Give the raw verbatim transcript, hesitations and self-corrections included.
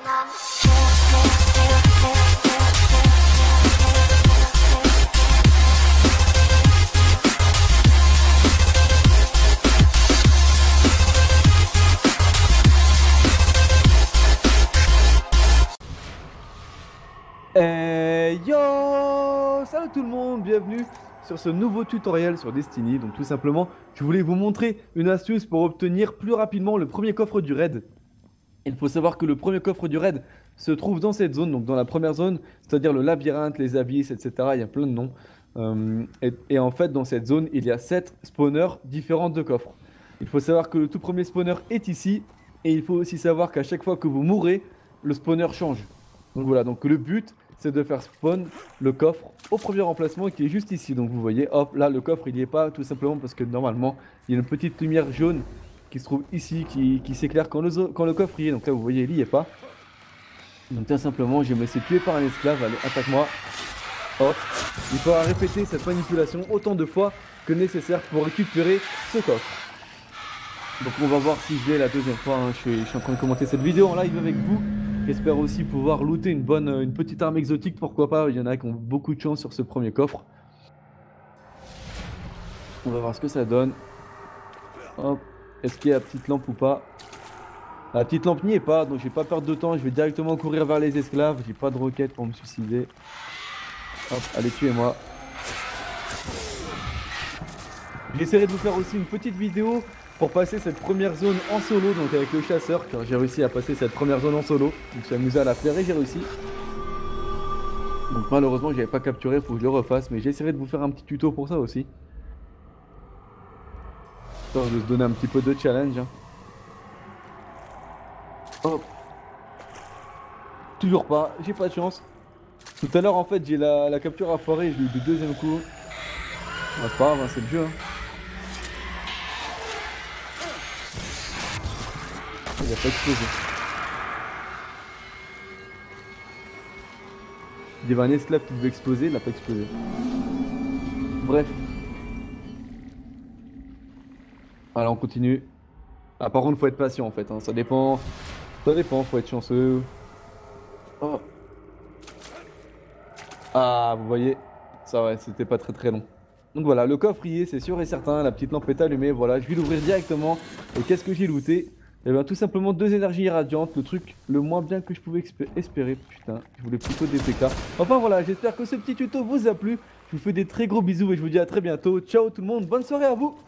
Hey yo! Salut tout le monde, bienvenue sur ce nouveau tutoriel sur Destiny. Donc tout simplement, je voulais vous montrer une astuce pour obtenir plus rapidement le premier coffre du raid. Il faut savoir que le premier coffre du raid se trouve dans cette zone, donc dans la première zone, c'est-à-dire le labyrinthe, les abysses, et cetera. Il y a plein de noms. Euh, et, et en fait, dans cette zone, il y a sept spawners différents de coffres. Il faut savoir que le tout premier spawner est ici. Et il faut aussi savoir qu'à chaque fois que vous mourrez, le spawner change. Donc voilà, donc le but, c'est de faire spawn le coffre au premier emplacement qui est juste ici. Donc vous voyez, hop, là le coffre il n'y est pas tout simplement parce que normalement il y a une petite lumière jaune qui se trouve ici, qui, qui s'éclaire quand le, quand le coffre y est. Donc là vous voyez, il n'y est pas. Donc tout simplement, je vais me laisser tuer par un esclave. Allez, attaque-moi. Hop, il faudra répéter cette manipulation autant de fois que nécessaire pour récupérer ce coffre. Donc on va voir si je l'ai la deuxième fois, hein. je, suis, je suis en train de commenter cette vidéo en live avec vous. J'espère aussi pouvoir looter une bonne, une petite arme exotique, pourquoi pas. Il y en a qui ont beaucoup de chance sur ce premier coffre. On va voir ce que ça donne. Hop, est-ce qu'il y a la petite lampe ou pas? La petite lampe n'y est pas, donc j'ai pas perdre de temps. Je vais directement courir vers les esclaves. J'ai pas de roquette pour me suicider. Hop, allez, tuez-moi. J'essaierai de vous faire aussi une petite vidéo pour passer cette première zone en solo, donc avec le chasseur, car j'ai réussi à passer cette première zone en solo. Je me suis amusé à la faire et j'ai réussi. Donc malheureusement je n'avais pas capturé, il faut que je le refasse, mais j'essaierai de vous faire un petit tuto pour ça aussi. Histoire de se donner un petit peu de challenge. Hein. Hop. Toujours pas, j'ai pas de chance. Tout à l'heure en fait j'ai la, la capture à foirer, je l'ai eu du deuxième coup. Ah, c'est pas grave, hein, c'est le jeu. Hein. Il a pas explosé. Il y avait un esclave qui devait exploser, il n'a pas explosé. Bref. Alors on continue. Ah par contre faut être patient en fait, hein. Ça dépend. Ça dépend, faut être chanceux. Oh. Ah vous voyez, ça ouais, c'était pas très très long. Donc voilà, le coffre y est, c'est sûr et certain, la petite lampe est allumée, voilà, je vais l'ouvrir directement. Et qu'est-ce que j'ai looté? Et bien tout simplement deux énergies irradiantes, le truc le moins bien que je pouvais espérer. Putain, je voulais plutôt des P K. Enfin voilà, j'espère que ce petit tuto vous a plu. Je vous fais des très gros bisous et je vous dis à très bientôt. Ciao tout le monde, bonne soirée à vous.